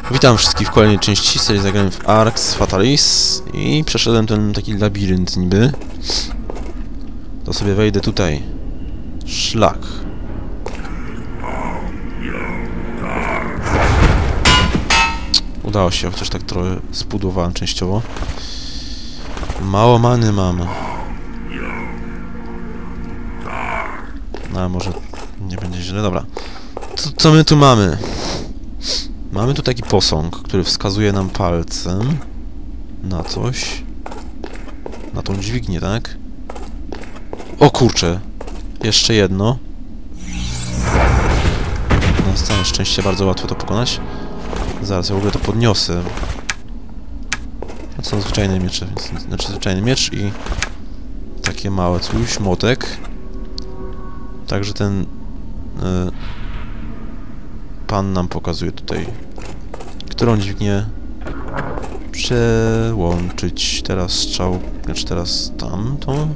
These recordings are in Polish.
Witam wszystkich w kolejnej części serii zagrałem w Arx Fatalis i przeszedłem ten taki labirynt niby. To sobie wejdę tutaj. Szlak. Udało się, chociaż tak trochę spudłowałem częściowo. Mało many mam. No, może nie będzie źle. Dobra. Co my tu mamy? Mamy tu taki posąg, który wskazuje nam palcem na coś. Na tą dźwignię, tak? O kurczę! Jeszcze jedno. Na całe szczęście bardzo łatwo to pokonać. Zaraz, ja w ogóle to podniosę. To są zwyczajne miecze, więc znaczy zwyczajny miecz i takie małe coś, młotek. Także ten pan nam pokazuje tutaj, którą dźwignię przełączyć. Teraz strzał, znaczy teraz tamtą.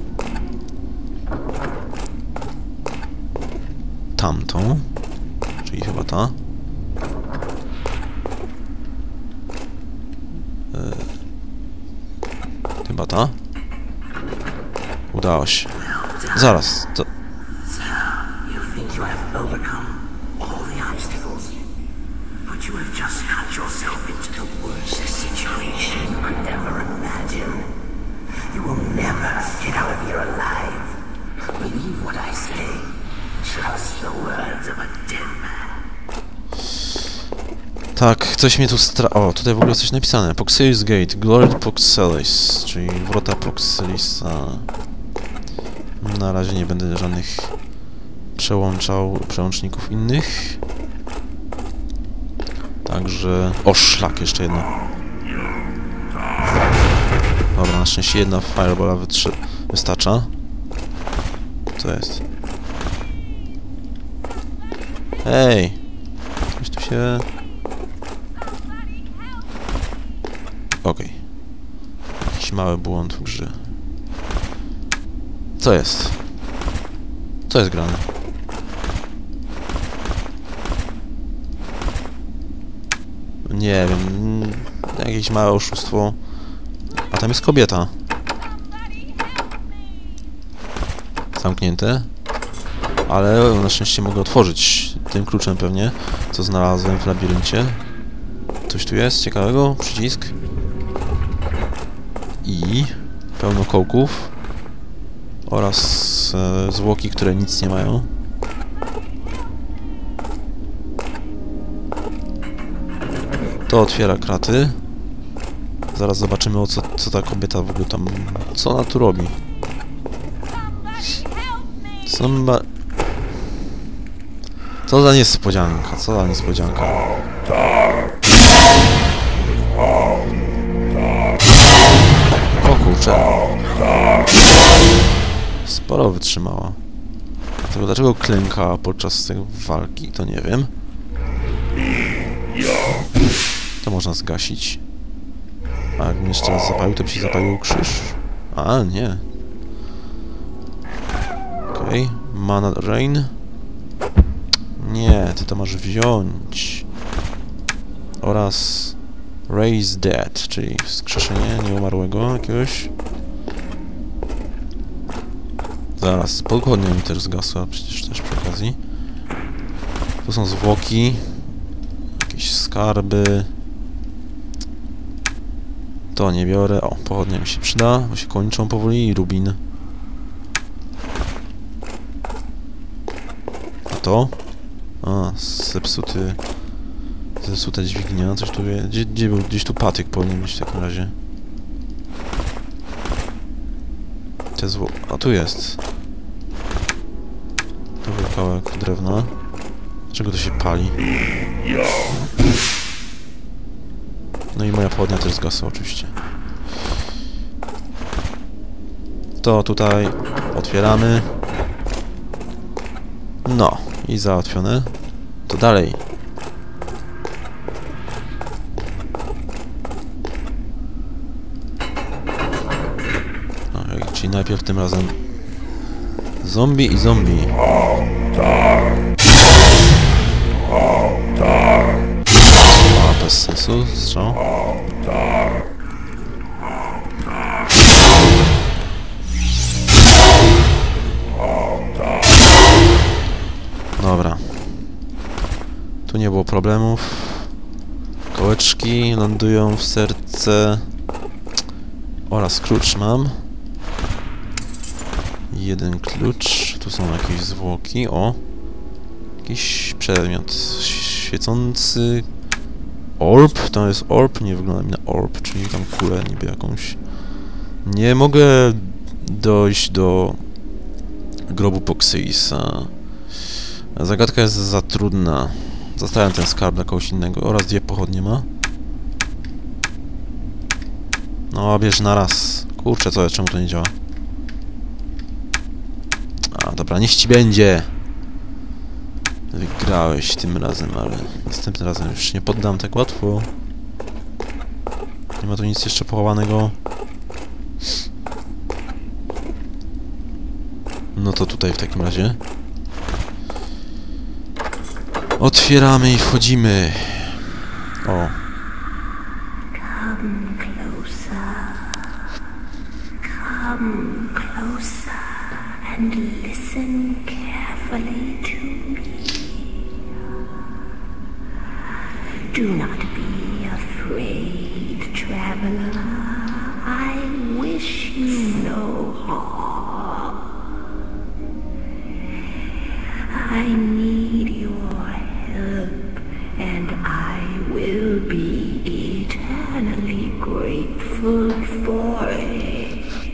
Tamtą, czyli chyba ta. Chyba ta. Udało się. Zaraz, to... Tak, coś mnie tu O, tutaj w ogóle coś napisane. Poxelis Gate, Glory Poxelis, czyli wrota Poxelisa. Na razie nie będę żadnych przełączników innych. Także... O, szlak, jeszcze jedno. Dobra, na szczęście jedna firebola wystarcza. Co jest? Hej! Coś tu się... Okej. Jakiś mały błąd w grze. Co jest? Co jest grane? Nie wiem. Jakieś małe oszustwo. A tam jest kobieta. Zamknięte. Ale na szczęście mogę otworzyć tym kluczem pewnie, co znalazłem w labiryncie. Coś tu jest ciekawego? Przycisk. I pełno kołków. Oraz zwłoki, które nic nie mają. To otwiera kraty. Zaraz zobaczymy, co ta kobieta w ogóle tam... Co ona tu robi? Co za niespodzianka, co za niespodzianka. O kurczę. Sporo wytrzymała. Tylko dlaczego klęka podczas tej walki, to nie wiem. To można zgasić. A jakbym jeszcze raz zapalił, to by się zapalił krzyż. A, nie. Okej. Mana Rain. Nie, ty to masz wziąć. Oraz Raise Dead, czyli wskrzeszenie nieumarłego jakiegoś. Zaraz, pochodnia mi też zgasła przecież też przy okazji. Tu są zwłoki. Jakieś skarby. To nie biorę. O, pochodnia mi się przyda, bo się kończą powoli. I rubin. A to? A, zepsuta dźwignia. Coś tu... Gdzie był? Gdzieś tu patyk powinien być w takim razie. A tu jest. To był kawałek drewna. Dlaczego to się pali? No i moja pochodnia też zgasła oczywiście. To tutaj otwieramy. No i załatwione. To dalej. No, czyli najpierw tym razem zombie i zombie. A, lasu, strzał. Dobra. Tu nie było problemów. Kołeczki lądują w serce. Oraz klucz mam. Jeden klucz. Tu są jakieś zwłoki. O! Jakiś przedmiot świecący. Orb? To jest orb? Nie wygląda mi na orb, czyli tam kulę niby jakąś. Nie mogę dojść do grobu Poxeisa. Zagadka jest za trudna. Zostawiam ten skarb dla kogoś innego. Oraz 2 pochodnie ma. No, bierz na raz. Kurczę, co jest? Czemu to nie działa? A, dobra, niech ci będzie. Wygrałeś tym razem, ale następnym razem już nie poddam tak łatwo. Nie ma tu nic jeszcze pochowanego. No to tutaj w takim razie. Otwieramy i wchodzimy. O. Come closer and listen carefully to me. Do not be afraid, traveler. I wish you no harm. I need your help, and I will be eternally grateful for it.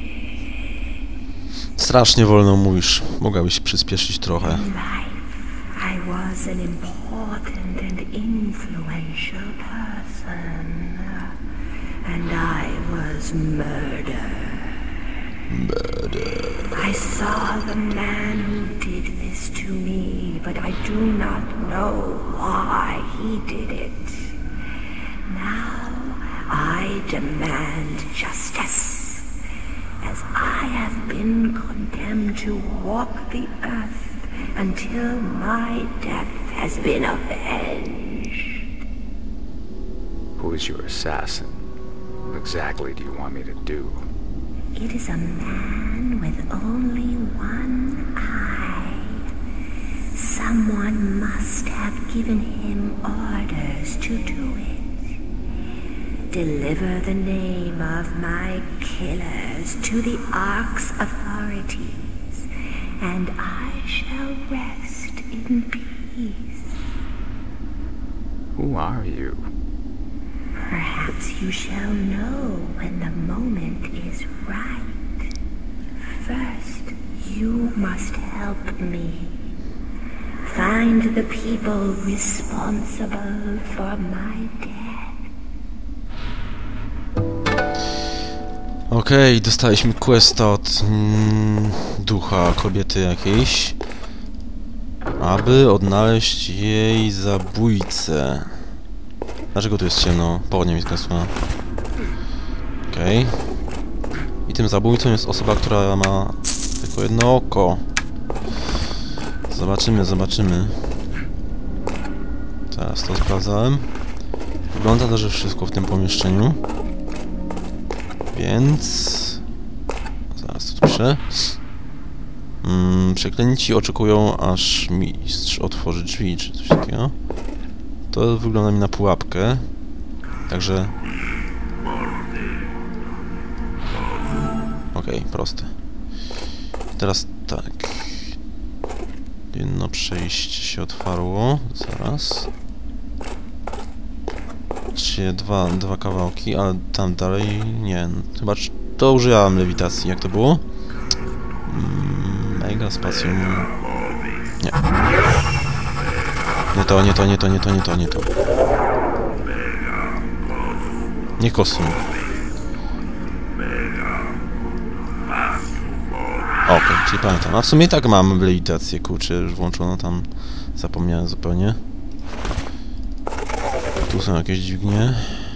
Strasznie wolno mówisz. Mogłabyś przyspieszyć trochę. In life, I was an important and influential person, and I was murdered. I saw the man who did this to me, but I do not know why he did it. Now I demand justice, as I have been condemned to walk the earth until my death has been avenged. Who is your assassin? What exactly do you want me to do? It is a man with only one eye. Someone must have given him orders to do it. Deliver the name of my killers to the Ark's authorities, and I shall rest in peace. Who are you? Perhaps you shall know when the moment is right. First, you must help me. Find the people responsible for my death. Okej, dostaliśmy questa od ducha kobiety jakiejś, aby odnaleźć jej zabójcę. Dlaczego tu jest ciemno? Pochodnia mi zgasła. Okej. I tym zabójcą jest osoba, która ma tylko jedno oko. Zobaczymy, zobaczymy. Teraz to sprawdzałem. Wygląda to, że wszystko w tym pomieszczeniu. Więc... Zaraz to piszę. Przeklęci oczekują, aż mistrz otworzy drzwi, czy coś takiego. To wygląda mi na pułapkę. Także... Okej, proste. Teraz tak. Jedno przejście się otwarło. Zaraz. Właściwie dwa kawałki, ale tam dalej nie. Chyba to użyłam lewitacji. Jak to było? Mega spacjum. Nie. Nie to, nie to, nie to, nie to, nie to, nie to. Nie kosum. Okej, czyli pamiętam. A w sumie i tak mam lewitację, kurczę, już włączono tam. Zapomniałem zupełnie. Tu są jakieś dźwignie.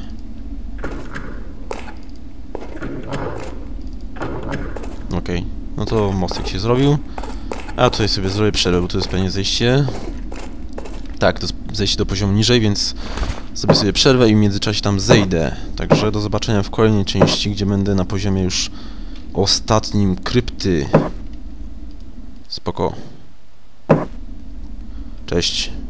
Okej, no to mostek się zrobił. A tutaj sobie zrobię przerwę, bo to jest pewnie zejście. Tak, to jest zejść do poziomu niżej, więc sobie przerwę i w międzyczasie tam zejdę. Także do zobaczenia w kolejnej części, gdzie będę na poziomie już ostatnim krypty. Spoko. Cześć.